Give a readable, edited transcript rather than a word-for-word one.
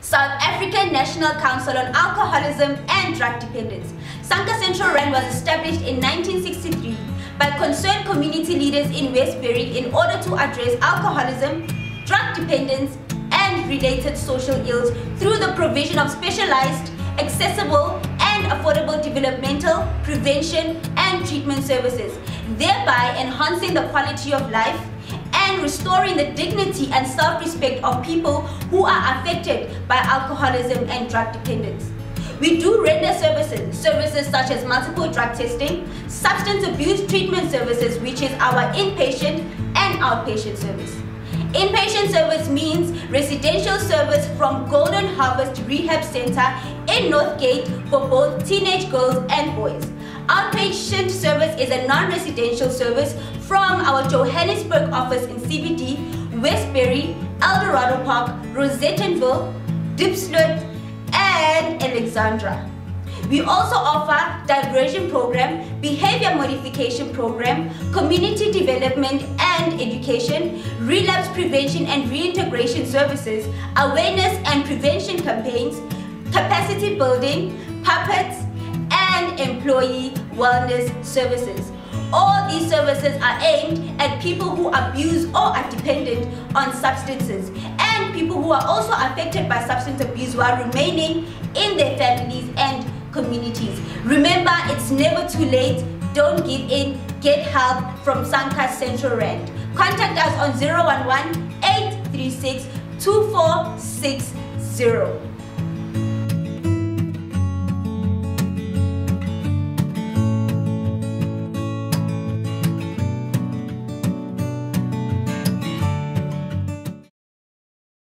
South African National Council on Alcoholism and Drug Dependence. SANCA Central Rand was established in 1963 by concerned community leaders in Westbury in order to address alcoholism, drug dependence, and related social ills through the provision of specialized, accessible, and affordable developmental, prevention, and treatment services, thereby enhancing the quality of life and restoring the dignity and self-respect of people who are affected by alcoholism and drug dependence. We do render services such as multiple drug testing, substance abuse treatment services, which is our inpatient and outpatient service. Inpatient service means residential service from Golden Harvest Rehab Center in Northgate for both teenage girls and boys. Outpatient service is a non-residential service from our Johannesburg office in CBD, Westbury, Eldorado Park, Rosettenville, Diepsloot, and Alexandra. We also offer diversion program, behavior modification program, community development and education, relapse prevention and reintegration services, awareness and prevention campaigns, capacity building, puppets, and employee wellness services. All these services are aimed at people who abuse or are dependent on substances and people who are also affected by substance abuse while remaining in their families and communities. Remember, it's never too late. Don't give in. Get help from SANCA Central Rand. Contact us on 011-836-2460.